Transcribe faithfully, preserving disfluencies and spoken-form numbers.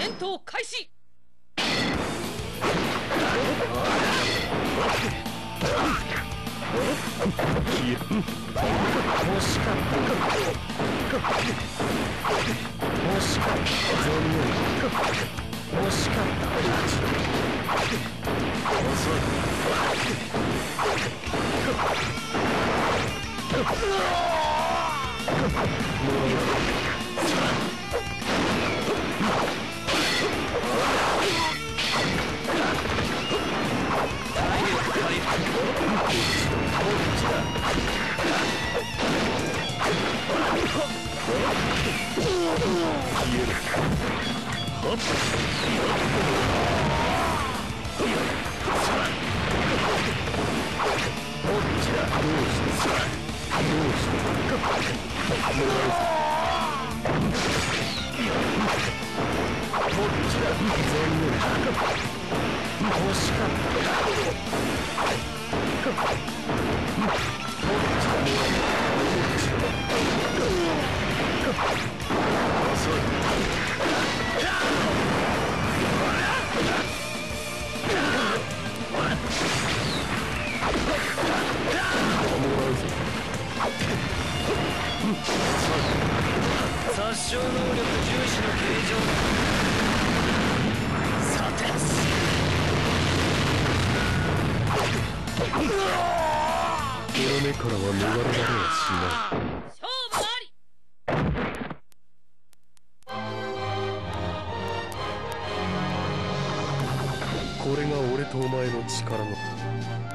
戦闘開始。 惜しかった。惜しかった。残念。惜しかった。遅い。殺傷能力重視の形状だ。さてこの目からは逃れられはしない。 勝負あり。 これが俺とお前の力の